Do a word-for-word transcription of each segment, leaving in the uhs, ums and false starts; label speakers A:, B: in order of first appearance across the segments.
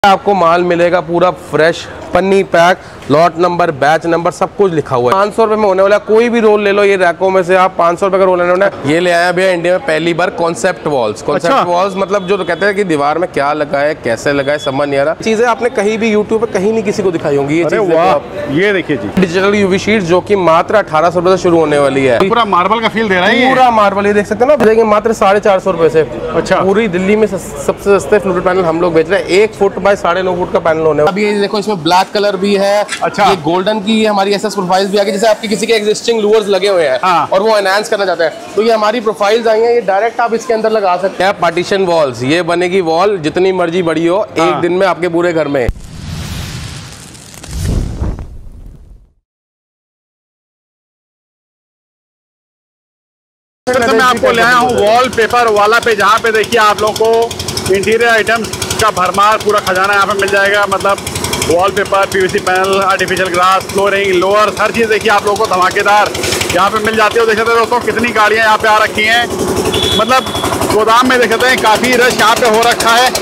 A: आपको माल मिलेगा पूरा फ्रेश, पन्नी pack, lot number, batch number, सब कुछ लिखा हुआ है। पाँच सौ रुपए में होने वाला कोई भी रोल ले लो, ये रैकों में से आप पाँच सौ रुपए का रोल लेने वाला है। ये ले आया भैया इंडिया में पहली बार कॉन्सेप्ट वॉल्स। कॉन्सेप्ट अच्छा। वॉल्स मतलब जो कहते हैं कि दीवार में क्या लगा है, कैसे लगा है, समझ नहीं आ रहा। चीजें आपने कहीं भी यूट्यूब पे कहीं नहीं किसी को दिखाई होंगी। ये
B: ये देखिए जी,
A: डिजिटल यूवी शीट जो की मात्र अठारह सौ रुपए से शुरू होने वाली है।
B: पूरा मार्बल का फील दे रहा है,
A: पूरा मार्बल। ये देख सकते हैं ना, देखिए मात्र साढ़े चार सौ रुपए से।
B: अच्छा,
A: पूरी दिल्ली में सबसे सस्ते फ्लोटर पैनल हम लोग बेच रहे हैं। एक फुट बाय साढ़े नौ फुट का पैनल होने वाला। अभी ये देखो, इसमें ब्लैक कलर भी है।
B: अच्छा,
A: ये गोल्डन की हमारी एसएस प्रोफाइल्स भी आ गई। जैसे आपके किसी के एग्जिस्टिंग लूअर्स लगे हुए हैं
B: हाँ।
A: और वो एनहांस करना चाहते हैं, तो ये हमारी प्रोफाइल्स आई हैं। ये डायरेक्ट आप इसके अंदर लगा सकते हैं। पार्टीशन वॉल्स, ये बनेगी वॉल जितनी मर्जी बड़ी हो, हाँ। एक दिन में आपके पूरे घर में।
B: तो मैं आपको ले आया हूँ वॉल पेपर वाला पे, जहाँ पे देखिए आप लोगों को इंटीरियर आइटम्स का भरमार पूरा खजाना यहाँ पे मिल जाएगा। मतलब wallpaper, PVC panel, artificial grass, flooring, louver, हर चीज़ देखिए आप लोगों को धमाकेदार यहाँ पे मिल जाती है। देख सकते हैं दोस्तों कितनी गाड़ियाँ यहाँ पे आ रखी हैं। मतलब गोदाम में देख सकते हैं काफ़ी रश यहाँ पे हो रखा है।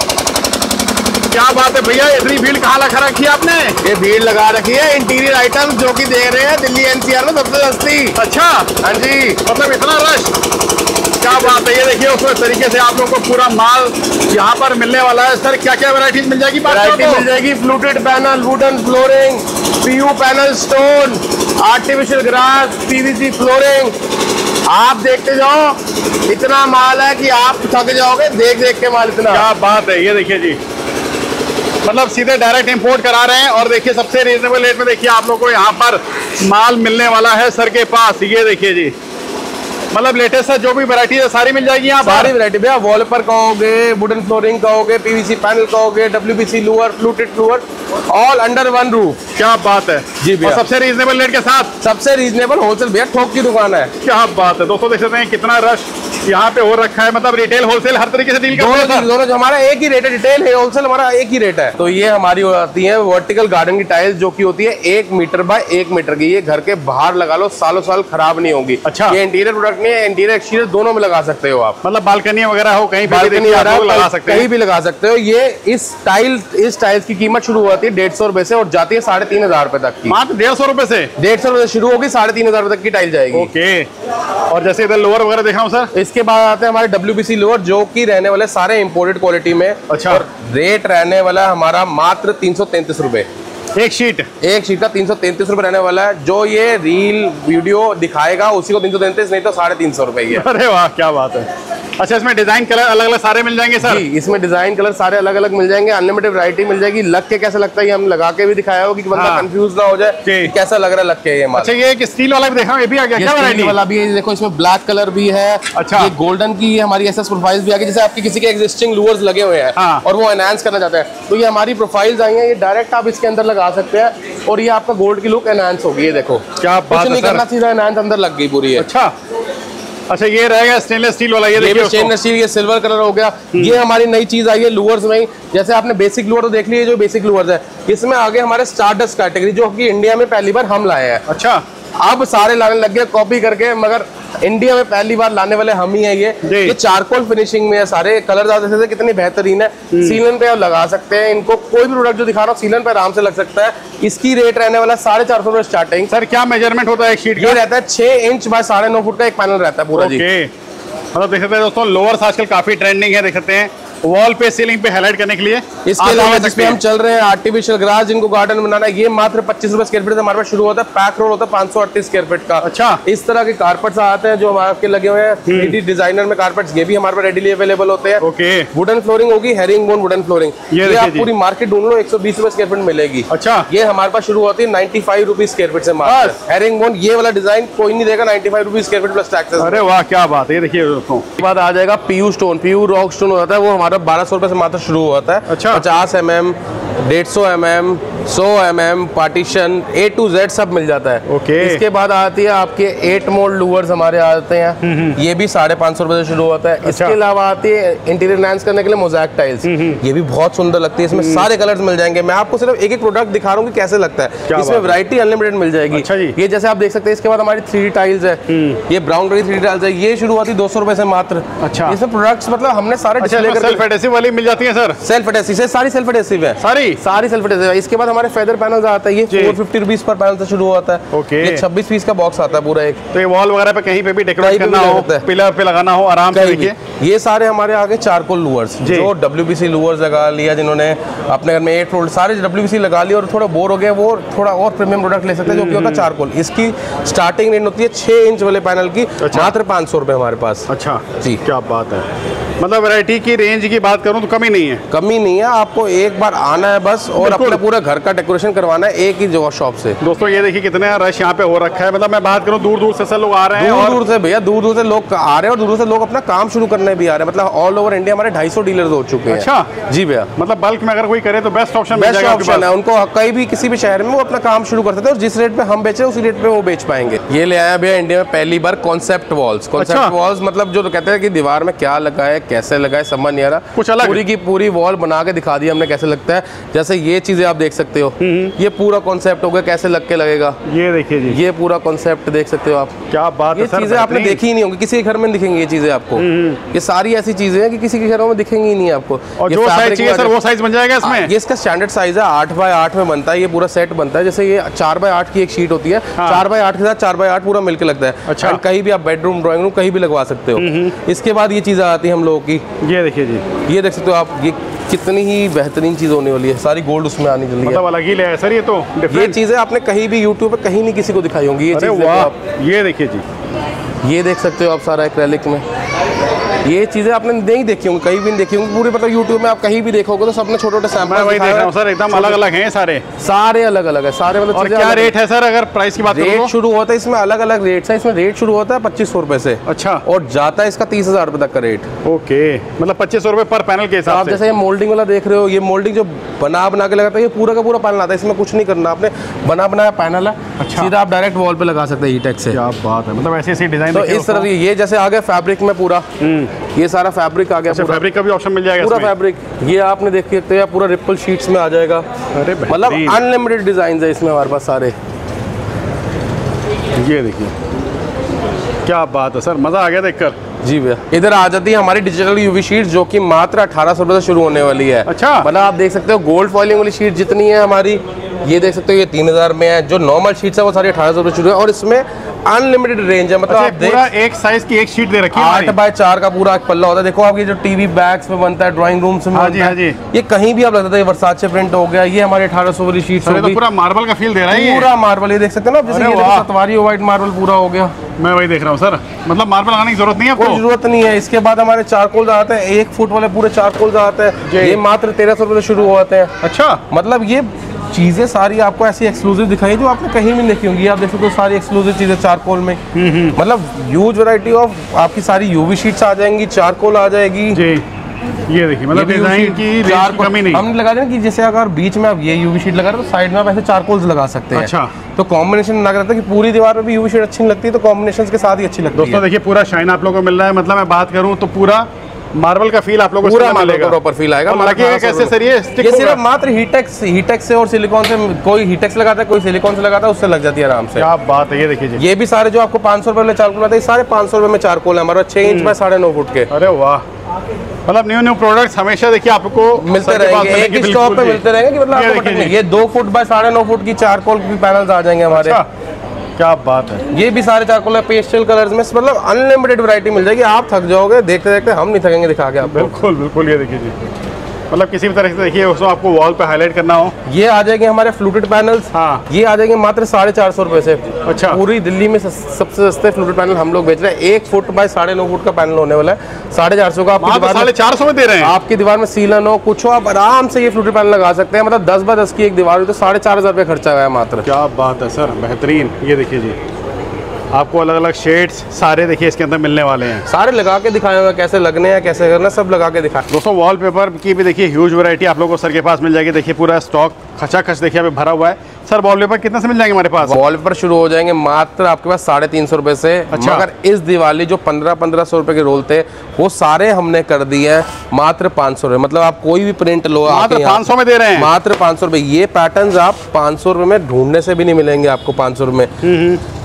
B: क्या बात है भैया, इतनी भीड़ कहाँ लगा रखी है आपने?
A: ये भीड़ लगा रखी है इंटीरियर आइटम्स जो कि दे रहे हैं दिल्ली एनसीआर में सबसे सस्ती।
B: अच्छा,
A: हाँ जी,
B: मतलब इतना रश, क्या बात है। ये देखिए उस तरीके से आप लोगों को पूरा माल यहाँ पर मिलने वाला है। सर क्या क्या वैरायटीज मिल जाएगी?
A: वैरायटी मिल जाएगी, fluted panel, wooden flooring, PU panel, stone, artificial grass, PVC flooring. आप देखते जाओ, इतना माल है कि आप थक जाओगे देख देख के माल इतना।
B: क्या बात है। ये देखिए जी, मतलब सीधे डायरेक्ट इंपोर्ट करा रहे हैं। और देखिए सबसे रीजनेबल रेट में देखिए आप लोगों को यहाँ पर माल मिलने वाला है सर के पास। ये देखिए जी, मतलब लेटेस्ट है जो भी वैरायटी है सारी मिल जाएगी यहाँ पर।
A: सारी वैरायटी भैया, वॉलपेपर कहोगे, वुडन फ्लोरिंग कहोगे, पीवीसी पैनल कहोगे, WPC louver, fluted louver, all under one roof.
B: क्या बात है
A: जी भैया,
B: सबसे रीजनेबल रेट के साथ।
A: सबसे रीजनेबल होलसेल भैया, थोक की दुकान है।
B: क्या बात है दोस्तों, देख सकते हैं कितना रश यहाँ पे हो रखा है। मतलब रिटेल होलसेल हर तरीके से डील करते हैं।
A: दोनों जो हमारा एक ही रेट है, रिटेल है, होलसेल हमारा एक ही रेट है। तो ये हमारी हो जाती है वर्टिकल गार्डन की टाइल्स, जो की होती है एक मीटर बाय एक मीटर की। ये घर के बाहर लगा लो, सालों साल खराब नहीं होगी।
B: अच्छा,
A: ये इंटीरियर प्रोडक्ट नहीं है, इंटीरियर एक्सटीरियर दोनों में लगा सकते हो आप।
B: मतलब बालकनी वगैरह हो, कहीं
A: बालकनी लगा सकते हैं, कहीं भी लगा सकते हो। ये इस टाइल इस टाइल्स की कीमत शुरू होती है डेढ़ सौ रुपए से और जाती है साढ़े तीन हजार रुपए तक की।
B: मात्र डेढ़ सौ रुपए से
A: डेढ़ सौ रुपए से शुरू होगी, साढ़े तीन हजार रुपए तक की टाइल जाएगी।
B: ओके, और जैसे इधर लोअर वगैरह देखा हूँ सर।
A: इसके बाद आते हैं हमारे डब्ल्यूपीसी लोअर, जो कि रहने वाले सारे इंपोर्टेड क्वालिटी में।
B: अच्छा,
A: और रेट रहने वाला हमारा मात्र तीन सौ तैंतीस रुपए
B: एक शीट। एक
A: शीट का तीन सौ तैंतीस रुपए रहने वाला है। जो ये रील वीडियो दिखाएगा उसी को तीन सौ तैंतीस, नहीं तो साढ़े तीन सौ रुपए ही है।
B: अरे वाह, क्या बात है। अच्छा, इसमें डिजाइन कलर अलग अलग सारे मिल जाएंगे सर?
A: जी, इसमें डिजाइन कलर सारे अलग अलग मिल जाएंगे, अनलिमिटेड वैरायटी मिल जाएगी। लग के कैसा लगता है ये हम लगा के भी दिखाया हो कि बंदा
B: हाँ।
A: कंफ्यूज ना हो जाए कि कैसा लग रहा है लग के ये माल।
B: अच्छा, ये एक स्टील वाला भी देखा हूं, ये भी आ गया क्या वैरायटी
A: वाला भी है? देखो इसमें ब्लैक कलर भी है।
B: अच्छा,
A: ये गोल्डन की हमारी एसएस प्रोफाइल्स भी आ गई। जैसे आपके किसी के एग्जिस्टिंग लूअर्स लगे हुए हैं
B: हाँ।
A: और वो एनहांस करना चाहते हैं, तो ये हमारी प्रोफाइल्स आई हैं। ये डायरेक्ट आप इसके अंदर लगा सकते हैं और ये आपका गोल्ड की लुक एनहांस होगी। ये देखो,
B: क्या बात है,
A: करना सीधा एनहांस अंदर लग गई पूरी है।
B: अच्छा अच्छा, ये रहेगा स्टेनलेस स्टील वाला। ये देखिए
A: स्टेनलेस स्टील, ये सिल्वर कलर हो गया। ये हमारी नई चीज आई है लूअर्स में ही। जैसे आपने बेसिक लूअर तो देख लिया, जो बेसिक लूअर्स है, इसमें आगे हमारे स्टारडस्ट कैटेगरी, जो कि इंडिया में पहली बार हम लाए हैं।
B: अच्छा,
A: अब सारे लाने लग गए कॉपी करके, मगर इंडिया में पहली बार लाने वाले हम ही हैं। ये ये चारकोल फिनिशिंग में है, सारे कलर जैसे से कितनी बेहतरीन है। सीलन पे आप लगा सकते हैं इनको, कोई भी प्रोडक्ट जो दिखा रहा हूँ सीलन पे आराम से लग सकता है। इसकी रेट रहने वाला साढ़े चार सौ रुपए स्टार्टिंग।
B: सर क्या मेजरमेंट होता है एक शीट का?
A: ये रहता है छह इंच बाय साढ़े नौ फुट का एक पैनल रहता है पूरा। जी,
B: मतलब देख सकते हैं दोस्तों, लोअर्स आजकल काफी ट्रेंडिंग है। देख सकते हैं वॉल पे, सीलिंग पे हाईलाइट करने के लिए।
A: इसके अलावा जिसमें हम चल रहे हैं आर्टिफिशियल ग्रास, जिनको गार्डन बनाना है, ये मात्र पच्चीस रुपए स्क्वायर फीट से हमारे पास शुरू होता है। पैक रोल होता है पाँच सौ अड़तीस स्क्वायर फीट का।
B: अच्छा,
A: इस तरह के कारपेट्स आते हैं जो हमारे लगे हुए हैं थ्री डी डिजाइनर में कारपेट्स, ये भी हमारे पास रेडीली अवेलेबल होते हैं।
B: ओके,
A: वुडन फ्लोरिंग होगी, हेरिंग बोन वुडन फ्लोरिंग। ये आप पूरी मार्केट ढूंढ लो, एक सौ बीस रुपए स्क्वायर फीट मिलेगी।
B: अच्छा,
A: ये हमारे पास शुरू होती है ninety five rupees square feet से। हेरिंग बोन ये वाला डिजाइन कोई नहीं देगा, ninety five rupees square feet plus taxes.
B: अरे वाह, क्या बात है। ये देखिए दोस्तों,
A: बाद आ जाएगा PU stone. PU rock stone होता है, वो हमारा बारह सौ रुपए से मात्र शुरू होता है।
B: अच्छा,
A: पचास एम एम, डेढ़ सौ एम एम, सौ M M, partition A to Z सब मिल जाता है।
B: ओके,
A: इसके बाद आती है आपके एट मोल्ड लूअर्स हमारे आते हैं, ये भी साढ़े पाँच सौ रुपए से शुरू होता है। अच्छा, इसके अलावा आती है इंटीरियर एनहांस करने के लिए मोज़ेक टाइल्स, ये भी बहुत सुंदर लगती है। इसमें सारे कलर्स मिल जाएंगे। मैं आपको सिर्फ एक एक प्रोडक्ट दिखा रहा हूँ कि कैसे लगता है। इसमें वैरायटी अनलिमिटेड मिल जाएगी।
B: अच्छा जी,
A: ये जैसे आप देख सकते हैं। इसके बाद हमारी थ्री डी टाइल्स है, ये ब्राउन कलर की थ्री डी टाइल्स है, ये शुरू होती है दो सौ रुपए से मात्र। अच्छा, इसमें प्रोडक्ट्स मतलब हमने सारे डिस्प्ले करके
B: एडेसिव वाली मिल जाती है सर?
A: सेल्फ एडेसिव से सारी सेल्फ एडेसिव है,
B: सारी
A: सारी सेल्फ एडेसिव है। इसके बाद हमारे फेदर पैनल आता है, ये फोर फिफ्टी रुपीज पर पैनल से शुरू होता है।
B: ओके,
A: ये छब्बीस पीस का बॉक्स आता है पूरा एक।
B: तो ये वॉल वगैरह पे कहीं पे भी डेकोरेट करना हो, पिलर पे लगाना हो आराम से। देखिए
A: ये सारे हमारे आगे चारकोल लूअर्स, जो डब्ल्यूबीसी लूअर्स लगा लिया, जिन्होंने अपने घर में एट फोल्ड सारे डब्ल्यूबीसी लगा लिया और थोड़ा बोर हो गया, वो थोड़ा और प्रीमियम प्रोडक्ट ले सकते हैं जो कि होता है चारकोल। इसकी स्टार्टिंग रेंज होती है छह इंच वाले पैनल की, मात्र पाँच सौ रुपए हमारे पास।
B: अच्छा
A: जी,
B: क्या बात है। मतलब वैरायटी की रेंज की बात करूं तो कमी नहीं है,
A: कमी नहीं है। आपको एक बार आना है बस और अपना पूरा घर का डेकोरेशन करवाना है एक ही जगह शॉप से।
B: दोस्तों ये देखिए कितने रश यहाँ पे हो रखा है। मतलब मैं बात करूं दूर दूर से सब लोग आ रहे हैं,
A: दूर
B: और
A: दूर से भैया, दूर दूर से लोग आ रहे हैं और दूर दूर से लोग अपना काम शुरू करने भी आ रहे हैं। मतलब ऑल ओवर इंडिया हमारे ढाई सौ डीलर्स हो चुके हैं।
B: अच्छा
A: जी भैया,
B: मतलब बल्क में अगर कोई करे तो बेस्ट ऑप्शन
A: बेस्ट ऑप्शन है उनको। कहीं भी किसी भी शहर में वो अपना काम शुरू कर सकते हैं और जिस रेट पे हम बेचे उसी रेट पे वो बेच पाएंगे। ये ले आया भैया इंडिया में पहली बार कॉन्सेप्ट वॉल्स। कॉन्सेप्ट वॉल्स मतलब जो कहते हैं कि दीवार में क्या लगा है, कैसे लगा है, समझ नहीं आ रहा,
B: कुछ अलग।
A: पूरी की पूरी वॉल बना के दिखा दी हमने कैसे लगता है। जैसे ये चीजें आप देख सकते हो, ये पूरा कॉन्सेप्ट हो गया, कैसे लग के लगेगा।
B: ये देखिए जी,
A: ये पूरा कॉन्सेप्ट देख सकते हो आप।
B: क्या बात है
A: ये
B: सर,
A: चीजें आपने देखी ही नहीं होंगी, किसी के घर में दिखेंगी ये चीजें आपको। ये सारी ऐसी चीजें हैं कि किसी के घरों में दिखेंगी ही नहीं आपको।
B: और जो साइज चाहिए सर वो साइज बन जाएगा इसमें।
A: ये इसका स्टैंडर्ड साइज है, आठ बाय आठ में बनता है, ये पूरा सेट बनता है। जैसे ये चार बाय आठ की एक शीट होती है, चार बाय आठ के साथ चार बाय आठ पूरा मिलकर लगता है।
B: अच्छा,
A: कहीं भी आप बेडरूम ड्राइंग रूम कहीं भी लगवा सकते हो। इसके बाद ये चीजें आती है हम लोगों की,
B: ये देखिए जी,
A: ये देख सकते हो आप, ये कितनी ही बेहतरीन चीज होने वाली है, सारी गोल्ड उसमें आनी जल्दी।
B: मतलब अलग ही ले है सर ये तो।
A: ये चीजें आपने कहीं भी यूट्यूब पे कहीं नहीं किसी को दिखाई होंगी ये चीजें।
B: वाह, ये देखिए जी,
A: ये देख सकते हो आप सारा एक्रेलिक में। ये चीजें आपने नहीं देखी होंगी, कहीं भी नहीं देखी होंगी पूरी। मतलब यूट्यूब में आप कहीं भी देखोगे तो सबने छोटे छोटे सैंपल
B: वही देख रहा हूं सर, एकदम अलग अलग हैं सारे,
A: सारे अलग अलग है सारे। मतलब
B: और क्या रेट है सर अगर प्राइस की बात करूं?
A: रेट शुरू होता है इसमें अलग अलग रेट है। इसमें रेट शुरू होता है पच्चीस सौ रुपए से।
B: अच्छा,
A: और जाता है इसका तीस हजार रुपए तक का रेट।
B: ओके, मतलब पच्चीस सौ रुपए पर पैनल के हिसाब
A: से। आप जैसे ये मोल्डिंग वाला देख रहे हो, ये मोल्डिंग जो बना बना के लगाता है, ये पूरा का पूरा पैनल आता है, इसमें कुछ नहीं करना आपने, बना बनाया पैनल है। अच्छा, सीधा आप डायरेक्ट वॉल पे लगा सकते हैं हीटेक से।
B: क्या बात है, मतलब ऐसे ऐसे डिजाइन।
A: तो इस तरह ये जैसे आ गया फैब्रिक में पूरा, ये सारा फैब्रिक आ गया।
B: फैब्रिक का भी ऑप्शन मिल जाएगा
A: पूरा फैब्रिक। ये आपने देख सकते हैं पूरा रिपल शीट्स में आ जाएगा।
B: अरे
A: मतलब अनलिमिटेड डिजाइन है इसमें हमारे पास सारे।
B: ये देखिए क्या बात है सर, मजा आ गया देखकर।
A: जी भैया, इधर आ जाती है हमारी डिजिटल यूवी शीट जो कि मात्र अठारह सौ रुपए से शुरू होने वाली है।
B: अच्छा,
A: मतलब आप देख सकते हो गोल्ड फॉइलिंग वाली शीट जितनी है हमारी, ये देख सकते हो ये तीन हजार में है। जो नॉर्मल शीट्स है वो सारी अठारह सौ रुपए शुरू है और इसमें अनलिमिटेड रेंज है। मतलब
B: अच्छा,
A: आप
B: पूरा एक साइज की एक शीट दे रखी है,
A: आठ बाय चार का पूरा एक पल्ला होता है। देखो आप ये जो टीवी बैग्स में बनता है, ड्राइंग रूम्स में बनता है, ये कहीं भी आप लगता है। वर्साचे प्रिंट हो गया, ये हमारे अठारह सौ वाली शीट
B: तो पूरा मार्बल का फील दे रहा है,
A: पूरा मार्बल। ये देख सकते हैं ना, जैसे ये सतवारी व्हाइट मार्बल पूरा हो गया।
B: मैं वही देख रहा हूँ सर, मतलब मार्बल लगाने की जरूरत नहीं है,
A: कोई जरूरत नहीं है। इसके बाद हमारे चारकोल आते हैं, एक फुट वाले पूरे चारकोल आते हैं, ये मात्र तेरह सौ रुपए से शुरू होते हैं।
B: अच्छा,
A: मतलब ये चीजें सारी आपको ऐसी एक्सक्लूसिव दिखाई जो आपने कहीं भी नहीं देखी होंगी। आप देख सकते हो सारी एक्सक्लूसिव चीजें चारकोल में। मतलब ह्यूज वैरायटी ऑफ आपकी सारी यूवी शीट्स आ जाएंगी, चारकोल आ जाएगी जी।
B: ये देखिए, मतलब डिजाइन की कमी नहीं।
A: हमने लगा दिया कि जैसे अगर बीच में आप ये यूवी शीट लगा रहे हो तो साइड में आप ऐसे चारकोल्स लगा सकते हैं।
B: अच्छा,
A: तो कॉम्बिनेशन लग रहा था कि पूरी दीवार में भी यूवी शीट अच्छी लगती है, तो कॉम्बिनेशन के साथ ही अच्छी लगती है।
B: दोस्तों देखिए पूरा शाइन आप लोगों को मिल रहा है। मतलब मैं बात करूँ तो पूरा मार्बल का फील आप लोगों को
A: पूरा मार्बल का प्रॉपर फील आएगा।
B: कैसे सर ये
A: ये सिर्फ मात्र हीटेक्स हीटेक्स से और सिलिकॉन से, कोई हीटेक्स लगाता है कोई सिलिकॉन से लगाता है, उससे लग जाती है आराम से।
B: क्या बात है, ये देखिए
A: ये भी सारे जो आपको पाँच सौ रुपए में चारकोल आते हैं, सारे पाँच सौ रुपए में चारकोल है हमारा, छह इंच बाय साढ़े नौ फुट के।
B: अरे वाह, मतलब न्यू न्यू प्रोडक्ट्स हमेशा देखिए आपको
A: मिलते रहेंगे, एक ही स्टॉप पे मिलते रहेंगे। मतलब आपको ये दो फुट बाय साढ़े नौ फुट की चारकोल की पैनल्स आ जाएंगे हमारे।
B: क्या बात है,
A: ये भी सारे चारकोल है पेस्टल कलर्स में। मतलब अनलिमिटेड वैरायटी मिल जाएगी, आप थक जाओगे देखते देखते, हम नहीं थकेंगे दिखा के आपको।
B: बिल्कुल बिल्कुल, ये देखिए जी, मतलब किसी भी तरह से देखिए उसको आपको वॉल पे हाईलाइट करना हो,
A: ये आ जाएंगे हमारे फ्लूटेड पैनल्स। हाँ, ये आ जाएंगे मात्र साढ़े चार सौ रुपए से।
B: अच्छा,
A: पूरी दिल्ली में सबसे सस्ते फ्लूटेड पैनल हम लोग बेच रहे हैं। एक फुट बाय साढ़े नौ फुट का पैनल होने वाला है, साढ़े चार सौ का आपकी दीवार
B: साढ़े चार सौ में दे रहे हैं।
A: आपकी दीवार में सीलन हो कुछ हो, आप आराम से ये फ्लूटेड पैनल लगा सकते हैं। मतलब दस बाय दस की एक दीवार हो तो साढ़े चार हजार रुपये खर्चा हुआ है मात्र।
B: क्या बात है सर, बेहतरीन। ये देखिए जी, आपको अलग अलग शेड्स सारे देखिए इसके अंदर मिलने वाले हैं।
A: सारे लगा के दिखाए हुए, कैसे लगने हैं कैसे करना, सब लगा के दिखाए।
B: दोस्तों वॉलपेपर की भी देखिए ह्यूज वैरायटी आप लोगों को सर के पास मिल जाएगी। देखिए पूरा स्टॉक खचाखच देखिए अभी भरा हुआ है। सर वॉलपेपर कितने से मिल जाएंगे हमारे पास?
A: वॉलपेपर शुरू हो जाएंगे मात्र आपके पास साढ़े तीन सौ रुपए से।
B: अच्छा,
A: मगर इस दिवाली जो पंद्रह पंद्रह सौ रुपए के रोल थे वो सारे हमने कर दिए हैं मात्र पाँच सौ रुपए। मतलब आप कोई भी प्रिंट लो
B: मात्र पाँच सौ में दे रहे हैं,
A: मात्र पाँच सौ रुपए। ये पैटर्न आप पाँच सौ रुपए में ढूंढने से भी नहीं मिलेंगे आपको पाँच सौ रुपए में।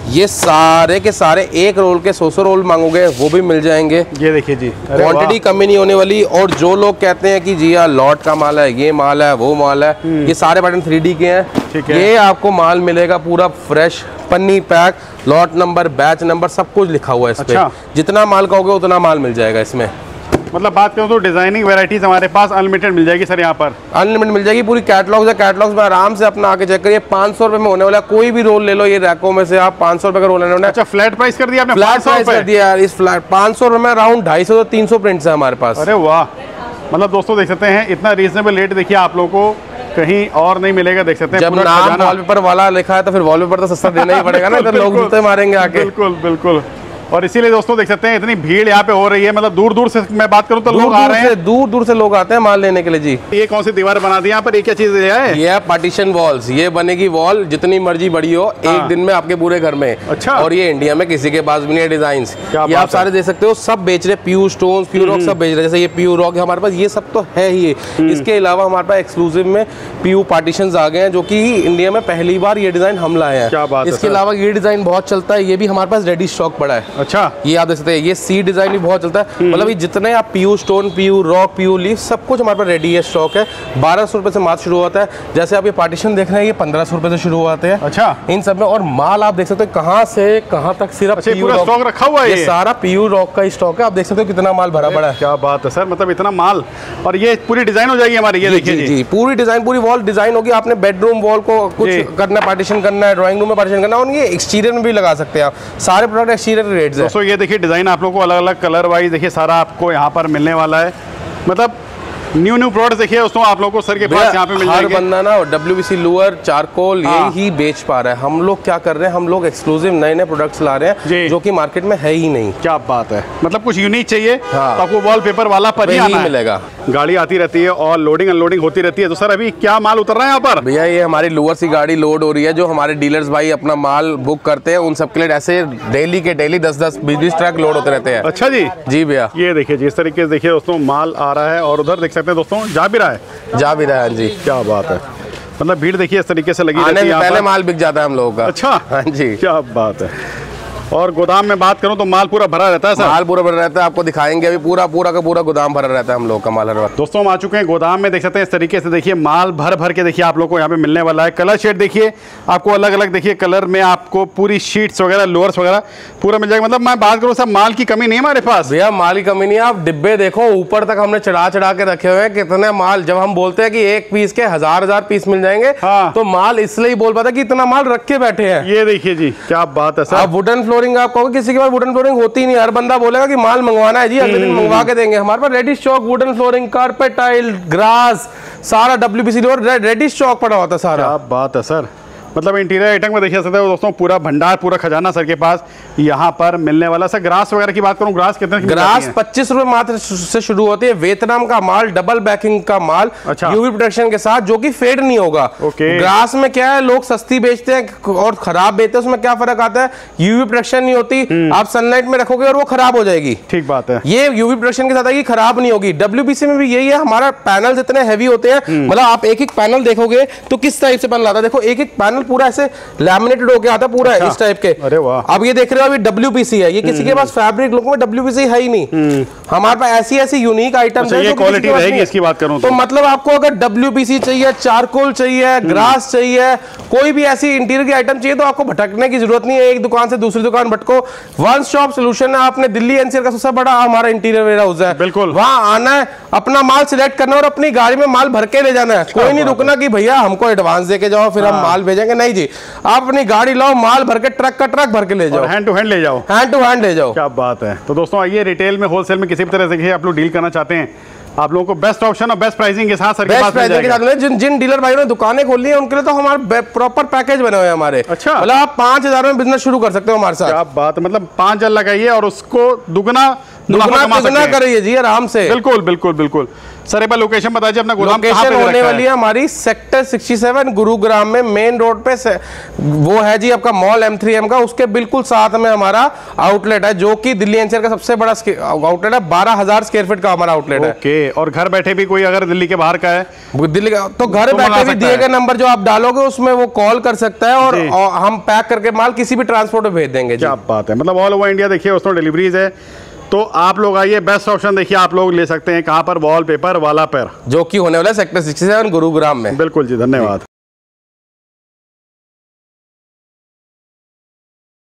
A: ये सारे के सारे एक रोल के सौ सौ रोल मांगोगे वो भी मिल जाएंगे।
B: ये देखिए जी,
A: क्वांटिटी कमी नहीं होने वाली। और जो लोग कहते हैं कि जी हाँ लॉट का माल है, ये माल है, वो माल है, ये सारे पैटर्न थ्री डी के हैं।
B: ठीक है।
A: ये आपको माल मिलेगा पूरा फ्रेश, पन्नी pack, lot number, batch number, सब कुछ लिखा हुआ है इस
B: अच्छा।
A: पे। जितना माल कहोगे उतना माल मिल जाएगा इसमें।
B: मतलब बात करूँ तो डिजाइनिंग वैरायटीज हमारे पास अनलिमिटेड मिल जाएगी सर। यहाँ पर
A: अनलिमिटेड मिल जाएगी। पूरी कैटलॉग्स है, कैटलॉग्स में आराम से अपना आके चेक करिए। पाँच सौ रुपए में होने वाला कोई भी रोल ले लो, ये रैकों में से आप पाँच सौ रुपए का रोल लेने वाला।
B: अच्छा, फ्लैट प्राइस कर दिया आपने?
A: फ्लैट प्राइस कर दिया यार। इस फ्लैट पाँच सौ रुपए में अराउंड ढाई सौ से तीन सौ प्रिंट्स है हमारे पास।
B: अरे वाह, मतलब दोस्तों देख सकते हैं इतना रीजनेबल रेट देखिए आप लोगों को कहीं और नहीं मिलेगा। देख सकते हैं
A: जब नाम वॉलपेपर वाला लिखा है तो फिर वॉलपेपर तो सस्ता देना ही पड़ेगा ना, तो लोग जूते मारेंगे आके।
B: बिल्कुल बिल्कुल। और इसीलिए दोस्तों देख सकते हैं इतनी भीड़ यहाँ पे हो रही है। मतलब दूर दूर से मैं बात करूँ तो लोग आ रहे हैं,
A: दूर दूर से लोग आते हैं माल लेने के लिए जी।
B: ये कौन सी दीवार बना दी यहाँ पर? ये क्या चीज है?
A: ये है पार्टीशन वॉल्स। ये बनेगी वॉल जितनी मर्जी बड़ी हो एक दिन में आपके पूरे घर में।
B: अच्छा।
A: और ये इंडिया में किसी के पास भी नहीं है डिजाइन। ये आप सारे देख सकते हो, सब बेच रहे, प्यू स्टोन, प्यू रॉक सब बेच रहे हैं। जैसे ये प्यू रॉक हमारे पास, ये सब तो है ही। इसके अलावा हमारे पास एक्सक्लूसिव में प्यू पार्टीशन आ गए हैं, जो की इंडिया में पहली बार ये डिजाइन हम लाए हैं। इसके अलावा ये डिजाइन बहुत चलता है, ये भी हमारे पास रेडी स्टॉक पड़ा है।
B: अच्छा।
A: ये आप ये सी डिजाइन भी बहुत चलता है। मतलब ये जितने आप PU stone, PU rock, PU leaf, सब कुछ हमारे पास रेडी है, स्टॉक है। बारह सौ रुपए से माल शुरू होता है। जैसे आप ये पार्टीशन देख रहे हैं, ये पंद्रह सौ रुपए से शुरू होते हैं।
B: अच्छा।
A: इन सब में। और माल आप देख सकते हो कहाँ से कहाँ तक सिर्फ
B: अच्छा, पूरा स्टॉक रखा हुआ है।
A: ये सारा पीयू रॉक का स्टॉक है। आप देख सकते हो कितना माल भरा पड़ा है।
B: क्या बात है सर, मतलब इतना माल। और ये पूरी डिजाइन हो जाएगी हमारी। ये देखिए जी,
A: पूरी डिजाइन, पूरी वॉल डिजाइन होगी। आपने बेडरूम वॉल को कुछ करना, पार्टीशन करना है, ड्राइंग रूम में पार्टीशन करना है, और ये एक्सटीरियर में भी लगा सकते हैं आप। सारे प्रोडक्ट एक्सटीरियर रेट्स है।
B: दोस्तों ये देखिए डिजाइन आप लोग को अलग अलग कलर वाइज देखिए सारा आपको यहाँ पर मिलने वाला है। मतलब न्यू न्यू प्रोडक्ट्स देखिए दोस्तों आप लोगों को सर के पास यहाँ पे मिल जाएंगे।
A: हर बंदा ना डब्ल्यूबीसी लूअर, चारकोल यही बेच पा रहा है। हम लोग क्या कर रहे हैं, हम लोग एक्सक्लूसिव नए नए प्रोडक्ट्स ला रहे हैं जो कि मार्केट में है ही नहीं।
B: क्या बात है, मतलब कुछ यूनिक चाहिए।
A: हाँ।
B: तो आपको वॉलपेपर वाला पर ही आना
A: मिलेगा।
B: गाड़ी आती रहती है और लोडिंग अनलोडिंग होती रहती है। तो सर अभी क्या माल उतर रहा है यहाँ पर?
A: भैया ये हमारी लूअर सी गाड़ी लोड हो रही है। जो हमारे डीलर्स भाई अपना माल बुक करते हैं, उन सबके लिए ऐसे डेली के डेली दस दस बीस बीस ट्रक लोड होते रहते हैं।
B: अच्छा जी।
A: जी भैया,
B: ये देखिए जिस तरीके से देखिए दोस्तों माल आ रहा है। और उधर देख सकते हैं दोस्तों जा भी रहा है,
A: जा भी रहा है जी।
B: क्या बात है, मतलब भीड़ देखिए इस तरीके से लगी रहती है।
A: पहले माल बिक जाता है हम लोगों का।
B: अच्छा।
A: हाँ जी,
B: क्या बात है। और गोदाम में बात करूं तो माल पूरा भरा रहता है सर?
A: माल पूरा भरा रहता है, आपको दिखाएंगे अभी। पूरा पूरा का पूरा गोदाम भरा रहता है हम लोग का माल हर वक्त।
B: दोस्तों हम आ चुके हैं गोदाम में, देख सकते हैं इस तरीके से देखिए माल भर भर के देखिए आप लोग को यहाँ पे मिलने वाला है। कलर शेड देखिए आपको अलग अलग देखिए कलर में आपको पूरी शीट्स वगैरह, लोअर्स वगैरह पूरा मिल जाएगा। मतलब मैं बात करूँ सर माल की कमी नहीं है हमारे पास।
A: भैया माल की कमी नहीं है। आप डिब्बे देखो ऊपर तक हमने चढ़ा चढ़ा के रखे हुए हैं। कितने माल, जब हम बोलते हैं कि एक पीस के हजार हजार पीस मिल जाएंगे,
B: हाँ।
A: तो माल इसलिए बोल पाता कि इतना माल रख के बैठे हैं।
B: ये देखिए जी, क्या बात है सर।
A: आप वुडन फ्लोरिंग आप कहोगे, किसी के पास वुडन फ्लोरिंग होती नहीं। हर बंदा बोलेगा कि माल मंगवाना है जी, अगले दिन मंगवा के देंगे। हमारे पास ready stock, wooden flooring, carpet tile, grass, सारा डब्ल्यूबीसी रेडी स्टॉक पड़ा होता है सारा।
B: क्या बात है सर, मतलब इंटीरियर आइटम में देखिए सकते हो दोस्तों पूरा भंडार, पूरा खजाना सर के पास यहाँ पर मिलने वाला। सर ग्रास वगैरह की बात करूँ, ग्रास कितने की?
A: ग्रास पच्चीस रुपए मात्र से शुरू होती है। वियतनाम का माल, डबल बैकिंग का माल,
B: अच्छा।
A: यूवी प्रोटेक्शन के साथ, जो कि फेड नहीं होगा।
B: ओके।
A: ग्रास में क्या है, लोग सस्ती बेचते हैं और खराब बेचते हैं। उसमें क्या फर्क आता है, यूवी प्रोटेक्शन नहीं होती, आप सनलाइट में रखोगे और वो खराब हो जाएगी।
B: ठीक बात है।
A: ये यूवी प्रोटेक्शन के साथ आएगी, खराब नहीं होगी। डब्ल्यूबीसी में भी यही है। हमारा पैनल इतने हैवी होते हैं, मतलब आप एक एक पैनल देखोगे तो किस टाइप से पैनल आता है। देखो एक एक पैनल पूरा ऐसे लैमिनेटेड होके आता पूरा। अच्छा। इस टाइप के।
B: अरे वाह।
A: अब ये देख रहे हो अभी डब्ल्यूपीसी है। ये किसी के पास फैब्रिक लोगों में डब्ल्यूपीसी है ही नहीं। हमारे पास ऐसी ऐसी यूनिक आइटम्स
B: है। ये क्वालिटी रहेगी इसकी बात करूं
A: तो, तो मतलब आपको अगर डब्ल्यूपीसी चाहिए, चारकोल चाहिए, ग्रास चाहिए, कोई भी ऐसी इंटीरियर की आइटम चाहिए, तो आपको भटकने की जरूरत नहीं है। एक दुकान से दूसरी दुकान भटको, वन स्टॉप सोल्यूशन है। आपने दिल्ली एनसीआर का सबसे बड़ा हमारा इंटीरियर वेयर हाउस है।
B: बिल्कुल।
A: वहां आना है, अपना माल सिलेक्ट करना और अपनी गाड़ी में माल भर के ले जाना है। कोई नहीं रुकना कि भैया हमको एडवांस दे के जाओ फिर हम माल भेजेंगे। नहीं जी, आप अपनी गाड़ी लाओ, माल भर के ट्रक का ट्रक भर के ले जाओ,
B: हैंड टू हैंड ले जाओ,
A: हैंड टू हैंड ले जाओ।
B: क्या बात है। तो दोस्तों आइए, रिटेल में, होलसेल में किसी भी तरह से आप लोग डील करना चाहते हैं, आप लोगों को बेस्ट ऑप्शन और बेस्ट प्राइसिंग के साथ सर के पास मिल जाएगा।
A: जिन जिन डीलर भाइयों ने दुकानें खोली हैं उनके लिए तो हमारे प्रॉपर पैकेज बने हुए हैं हमारे।
B: अच्छा।
A: मतलब आप पांच हजार में बिजनेस शुरू कर सकते हो हमारे साथ।
B: क्या बात है, मतलब पांच हजार लगाइए और उसको दुगना
A: दुगना दुगना करिए जी आराम से।
B: बिल्कुल बिल्कुल बिल्कुल। सर एक बार लोकेशन बता दीजिए अपना गोदाम कहाँ
A: लोकेशन
B: पे
A: होने
B: रखा
A: वाली है हमारी सेक्टर सड़सठ गुरुग्राम में, मेन रोड पे से, वो है जी आपका मॉल एम थ्री एम का, उसके बिल्कुल साथ में हमारा आउटलेट है जो कि दिल्ली एनसीआर का सबसे बड़ा आउटलेट है। बारह हजार स्क्वायर फीट का हमारा आउटलेट है।
B: ओके, और घर बैठे भी कोई अगर दिल्ली के बाहर का है,
A: दिल्ली का, तो घर
B: तो
A: बैठे भी
B: सकता
A: दिए
B: है।
A: गए नंबर जो आप डालोगे उसमें वो कॉल कर सकता है और,
B: जी।
A: और हम पैक करके माल किसी भी ट्रांसपोर्ट में भेज देंगे जी।
B: क्या बात है, मतलब ऑल ओवर इंडिया देखिए उसमें डिलीवरीज है। तो आप लोग आइए, बेस्ट ऑप्शन देखिए आप लोग ले सकते हैं कहाँ पर, वॉलपेपर वाला पर,
A: जो कि होने वाला है सेक्टर सड़सठ गुरुग्राम में।
B: बिल्कुल जी, धन्यवाद।